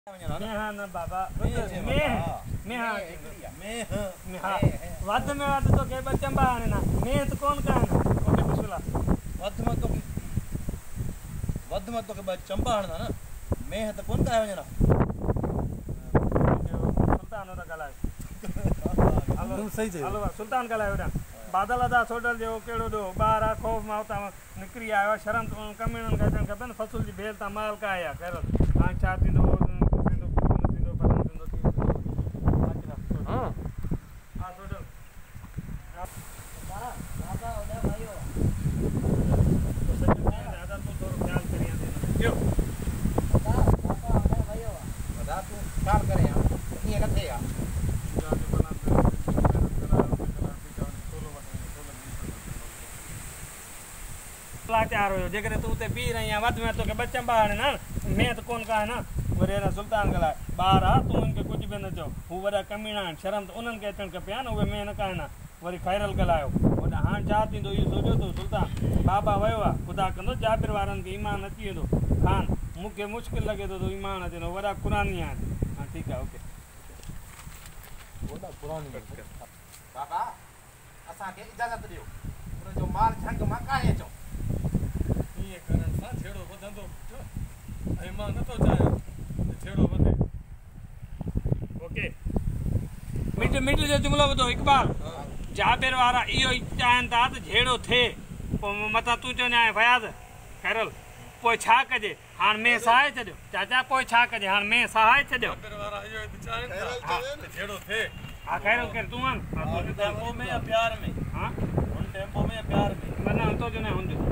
ना बाबा वध में वध तो के चंबा आने ना मैं तो कौन का ना ओके बिस्मिल्लाह वध में तो के चंबा आने ना मैं तो कौन का है ना सुल्तान होता गला तुम सही थे हेलो सुल्तान गला है बादल अदा सोडल जो केड़ो दो बारा खौफ मावता निकरी आयो शर्म तो कमीनन का जन खपन फसल जी भेल ता माल का आया कर हां चाती दो तैयार हो जेकर तू ते पी रही वध में तो के बच्चा बाहर ना मैं तो कौन का है ना वरे ना सुल्तान गला बाहर आ तू इनके कुछ भी न जो हु वरा कमीना शर्म तो उनन के अचन के पिया ना वे मैं न का ना वरी खैरल गलायो ओडा हां चाहती तो ये सोचो तो सुल्तान बाबा वयो खुदा कंदो जाबिर वारन के ईमान अची वेंदो खान मुके मुश्किल लगे तो ईमान अचे नो वरा कुरानी है हां ठीक है ओके ओडा कुरानी बाबा असा के इजाजत दियो उन जो माल झंग मा काहे चो ये करण सा छेड़ो वधंदो ऐ मां न तो चाहे छेड़ो वधे ओके मिट जो जुमलो बतो इकबाल जाबिर वारा इयो चाहन ता झेड़ो थे मता तू चो न्याय फयाज खैरल पोइ छा कजे हां मैं सहाय छड्यो चाचा पोइ छा कजे हां मैं सहाय छड्यो जाबिर वारा इयो चाहन ता झेड़ो थे हां खैरल कर तू आन टेम्पो में या प्यार में हां उन टेम्पो में या प्यार में मना तो जो ने हुंदो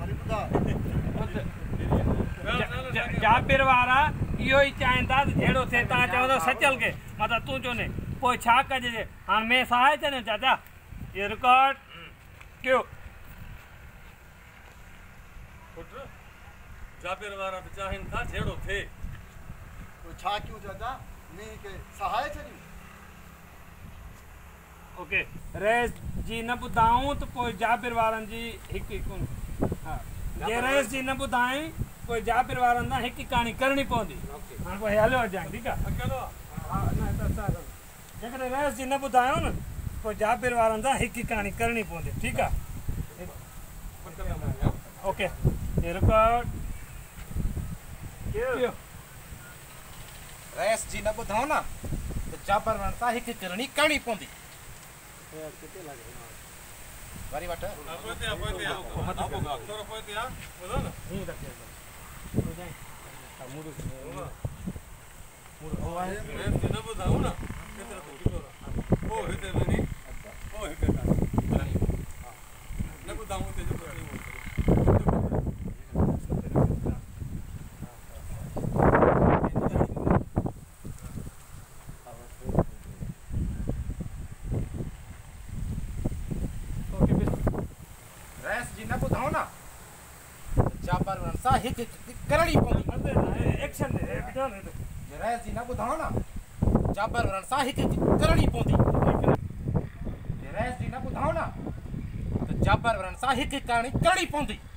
जाबिर वारा इयो चाहन ता झेड़ो थे ता चवंदो सचल के मता तू चो ने पोइ छा कजे हां मैं सहाय छड्यो चाचा ये रिकॉर्ड क्यों पुत्र जाबिर वारा तो चाहन था झेड़ो थे तो छा क्यों चाचा मैं के सहाय छडी ओके रेस जी न बुधाऊं तो कोई जाबिर वारन जी हिक कोन हां जे रेस जी न बुधाई कोई जाबिर वारन ना हिक कहानी करनी पौंदी हां को हलो जा ठीक है अकेलो हां ना तो सारा जेकर रेस जी न बुधायो न कोई जाबिर वारन दा हिक कहानी करनी पौंदी ठीक है ओके ये रिकॉर्ड क्यों रेस जी न बुधाओ ना तो जाबर वन सा हिक करनी करनी पौंदी किते लगे वारी वठ पोते आ थोरो पोते आ बोलो ना नहीं रखे तो जाए मुरु मुरु ओए न बुधाऊ ना केतरा तो किलो ओ हिते बनी ओ हिते का न बुधाऊ ते जो जाबर वन सा हिक करणी पौंदी एक्शन दे बिठोन रेस जी न बुधाओ ना जाबर वन सा हिक करणी पौंदी रेस जी न बुधाओ ना तो जाबर वन सा हिक कहानी करणी पौंदी